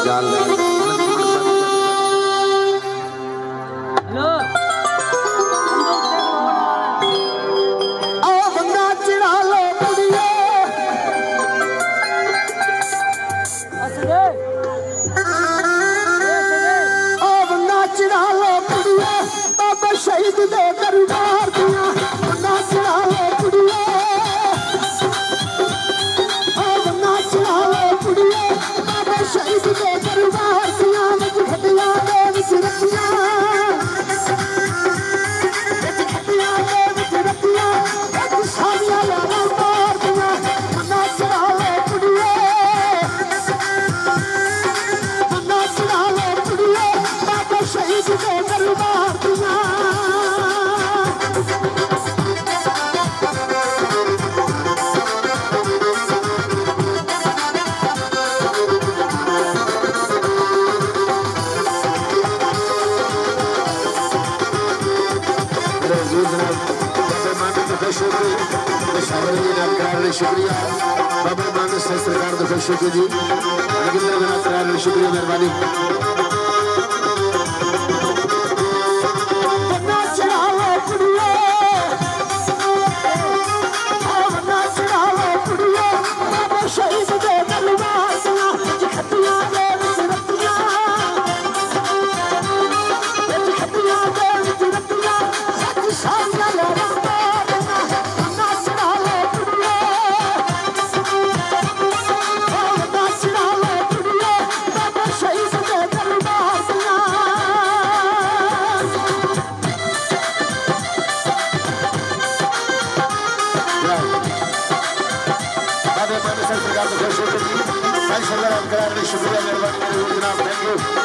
जाल शहीद दे दरबार दिया बन्ना चढ़ा ले कुड़िए बन्ना चढ़ा ले कुड़िए बाबा शहीद दे दरबार दिया विच खटिया दे विच रखिया सारिया लाना मार दिया बन्ना चढ़ा ले कुड़िए बन्ना चढ़ा ले कुड़िए बाबा शहीद दे दरबार दिया शुक्रिया बाबा मानस सरकार दफा शुक्र जी शुक्रिया मेहरबानी शुक्रिया मेहरबानी जनाब थैंक यू